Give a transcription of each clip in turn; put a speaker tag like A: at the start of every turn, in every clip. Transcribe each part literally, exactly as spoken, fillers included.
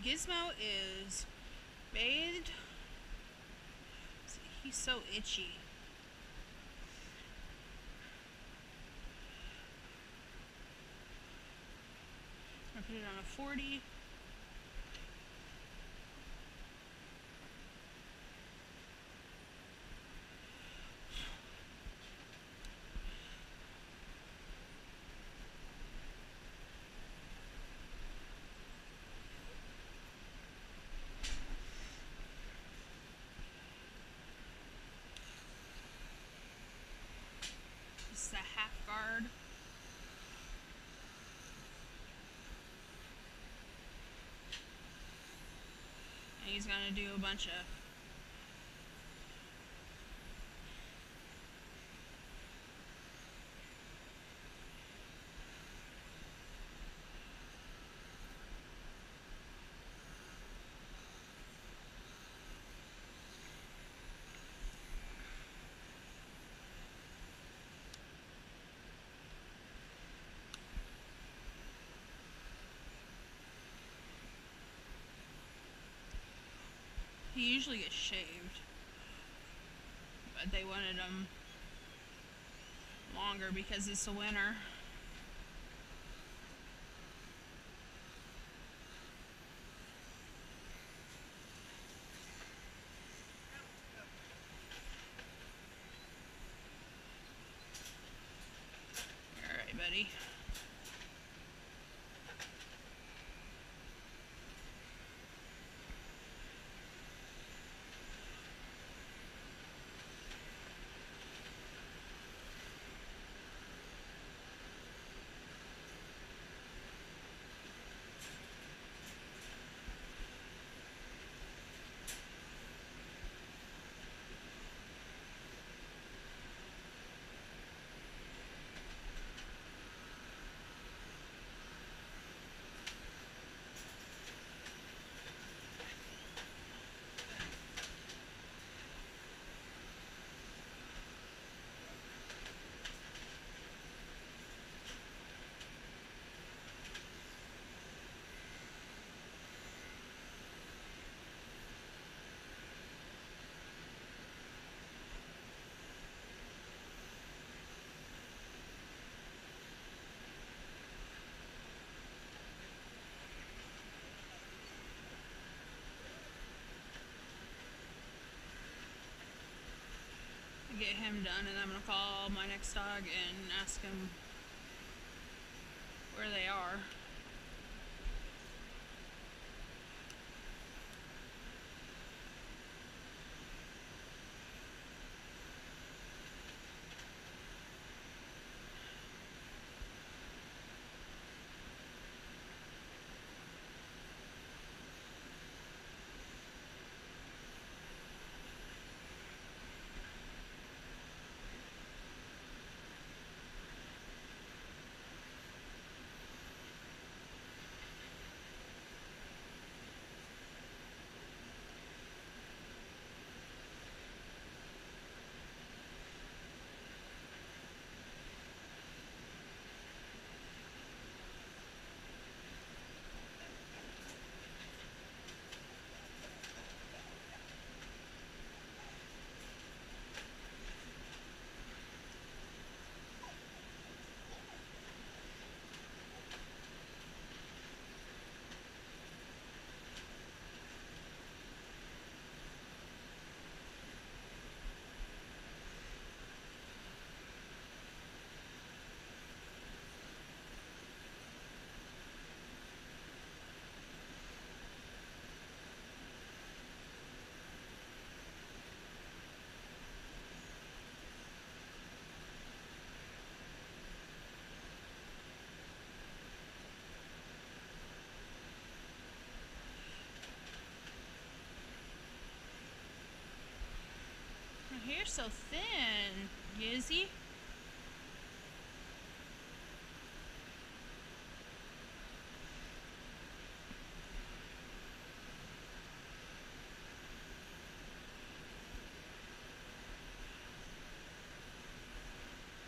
A: Gizmo is bathed. He's so itchy. I'm gonna put it on a forty. This is a half guard. And he's gonna do a bunch of He usually gets shaved, but they wanted him longer because it's the winter. Alright, buddy. Get him done, and I'm gonna call my next dog and ask him where they are. Your hair's so thin, Gizzy.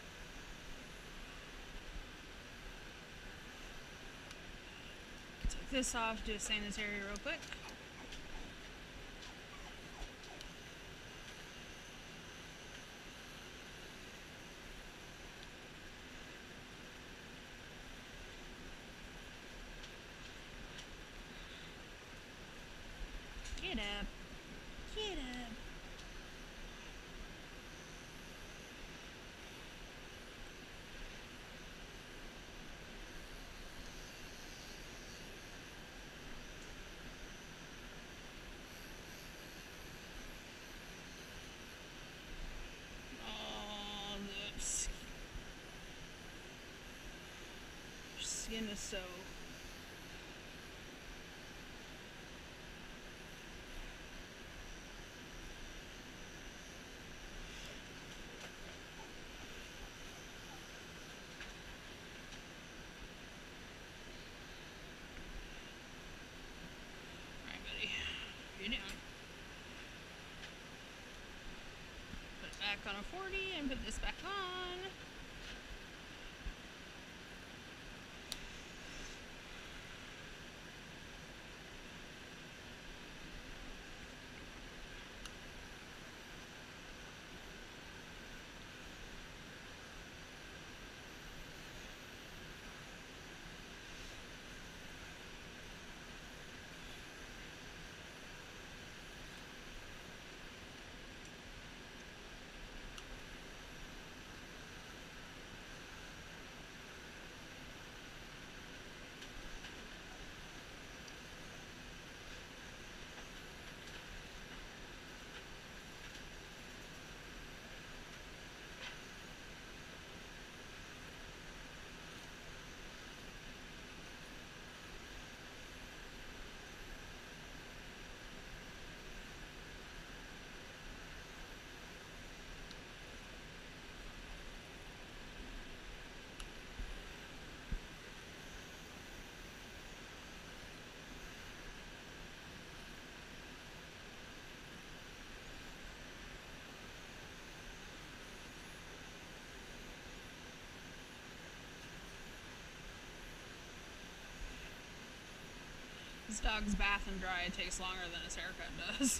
A: Take this off, do a sanitary real quick. Get up. Get up. Oh, the skin is so... Alright, buddy. You're down. Put it back on a forty and put this back on. This dog's bath and dry takes longer than his haircut does.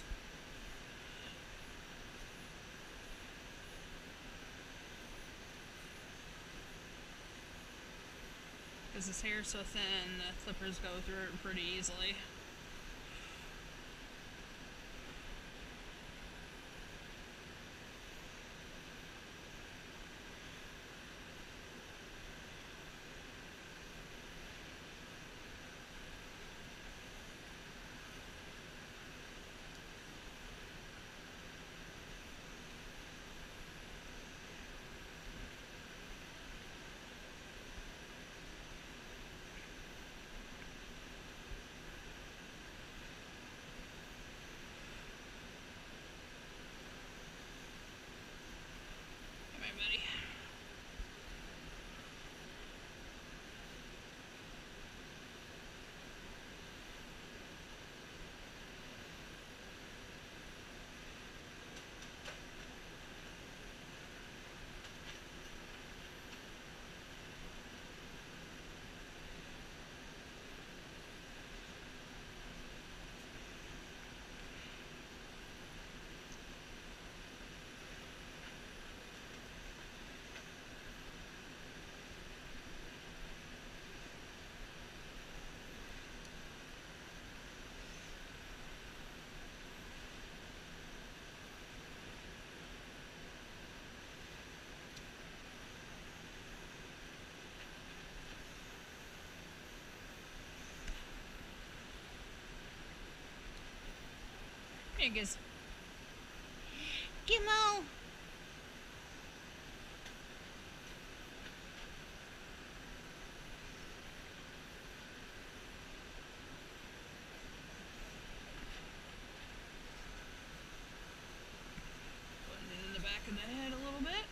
A: Because his hair's so thin, the clippers go through it pretty easily. Here he goes. Gizmo! Putting it in the back of the head a little bit.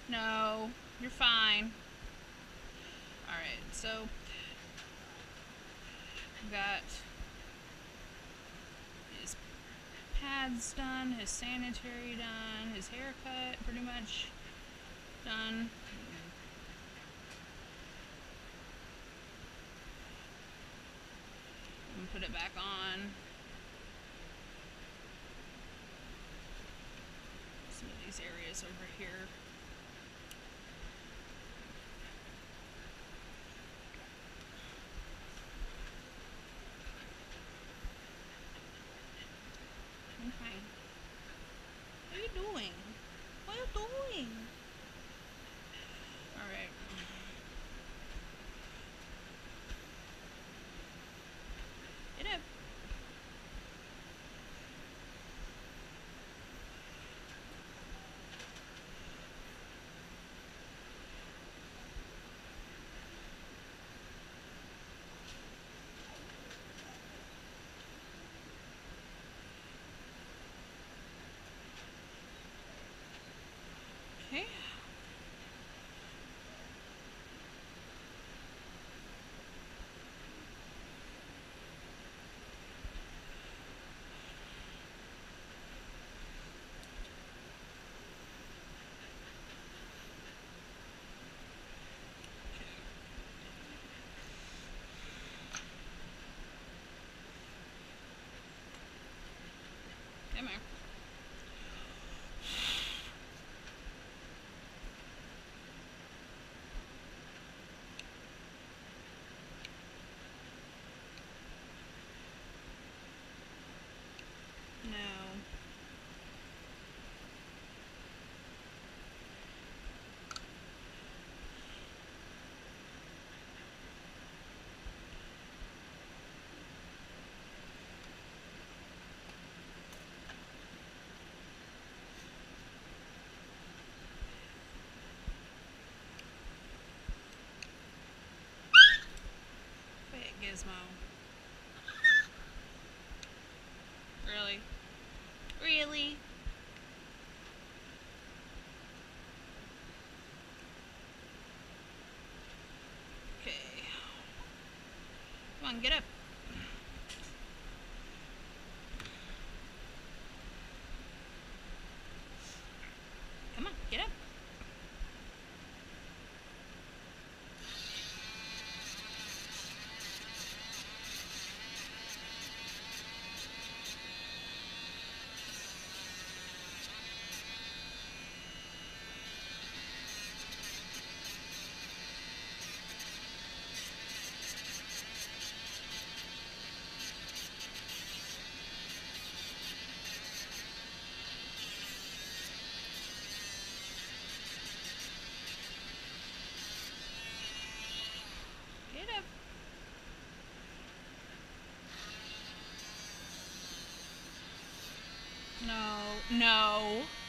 A: No, you're fine. Alright, so we've got his pads done, his sanitary done, his haircut pretty much done. And put it back on. Some of these areas over here. Okay. What are you doing? What are you doing? Alright. Get up. Okay. Come here. No. Wait, Gizmo. Really? Really? Okay. Come on, get up. Come on, get up. Get up. No, no.